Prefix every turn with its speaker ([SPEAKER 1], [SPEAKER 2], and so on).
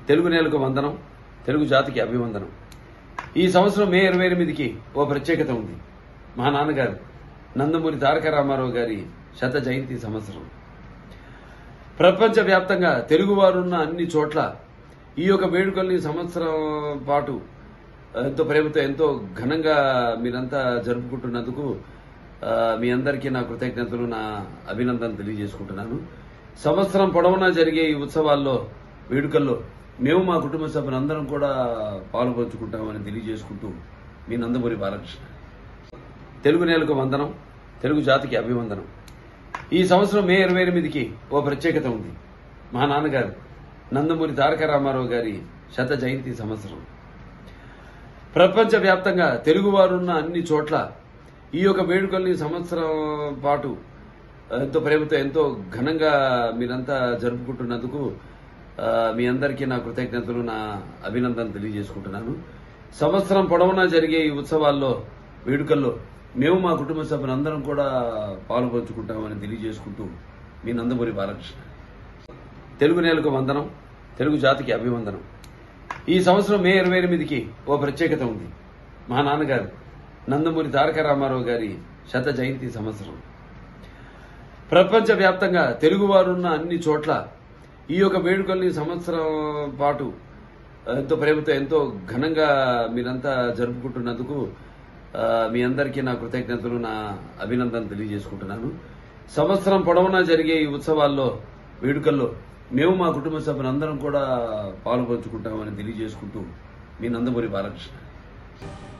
[SPEAKER 1] తెలుగు నేలకు వందనం, తెలుగు జాతికి అభివందనం. ఈ సంవత్సరం మే 28కి ఓ ప్రత్యేకత ఉంది. మా నాన్నగారు నందమూరి తారక రామారావు గారి శత జయంతి సంవత్సరం. ప్రపంచవ్యాప్తంగా తెలుగువారున్న అన్ని చోట్ల ఈ యొక్క వేడుకల్ని సంవత్సరం పాటు ఎంతో ప్రేమతో ఎంతో ఘనంగా మీరంతా జరుపుకుంటున్నందుకు మీ అందరికీ నా కృతజ్ఞతలు, నా అభినందనలు తెలియజేసుకుంటున్నాను. సంవత్సరం పొడవునా జరిగే ఈ ఉత్సవాల్లో, వేడుకల్లో మేము మా కుటుంబ సభ్యులందరం కూడా పాల్పంచుకుంటామని తెలియజేసుకుంటూ మీ నందమూరి బాలకృష్ణ. తెలుగు నేలకు వందనం, తెలుగు జాతికి అభివందనం. ఈ సంవత్సరం మే 28కి ఓ ప్రత్యేకత ఉంది. మా నాన్నగారు నందమూరి తారక రామారావు గారి శత జయంతి సంవత్సరం. ప్రపంచవ్యాప్తంగా తెలుగువారున్న అన్ని చోట్ల ఈ యొక్క వేడుకల్ని సంవత్సరం పాటు ఎంతో ప్రేమతో ఎంతో ఘనంగా మీరంతా జరుపుకుంటున్నందుకు మీ అందరికీ నా కృతజ్ఞతలు, నా అభినందనలు తెలియజేసుకుంటున్నాను. సంవత్సరం పొడవునా జరిగే ఈ ఉత్సవాల్లో, వేడుకల్లో మేము మా కుటుంబ సభ్యులందరం కూడా పాల్పంచుకుంటామని తెలియజేసుకుంటూ మీ నందమూరి బాలకృష్ణ. తెలుగు నేలకు వందనం, తెలుగు జాతికి అభివందనం. ఈ సంవత్సరం మే 28కి ఓ ప్రత్యేకత ఉంది. మా నాన్నగారు నందమూరి తారక రామారావు గారి శత జయంతి సంవత్సరం. ప్రపంచవ్యాప్తంగా తెలుగువారున్న అన్ని చోట్ల ఈ యొక్క వేడుకల్ని సంవత్సరం పాటు ఎంతో ప్రేమతో ఎంతో ఘనంగా మీరంతా జరుపుకుంటున్నందుకు మీ అందరికీ నా కృతజ్ఞతలు, నా అభినందనలు తెలియజేసుకుంటున్నాను. సంవత్సరం పొడవునా జరిగే ఈ ఉత్సవాల్లో, వేడుకల్లో మేము మా కుటుంబ సభ్యులందరం కూడా పాల్పంచుకుంటామని తెలియజేసుకుంటూ మీ నందమూరి బాలకృష్ణ.